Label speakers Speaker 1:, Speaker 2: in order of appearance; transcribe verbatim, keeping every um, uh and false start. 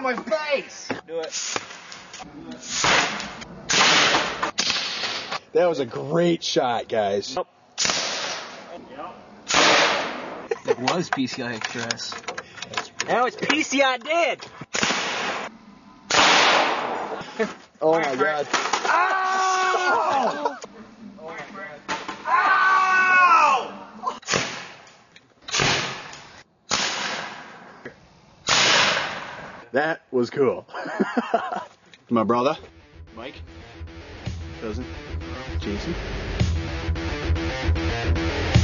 Speaker 1: my face!
Speaker 2: Do it.
Speaker 3: That was a great shot, guys.
Speaker 2: Yep.
Speaker 4: It was P C I Express.
Speaker 2: Now it's P C I dead.
Speaker 3: Oh my God.
Speaker 2: Ow!
Speaker 3: That was cool. My brother, Mike, cousin, Jason.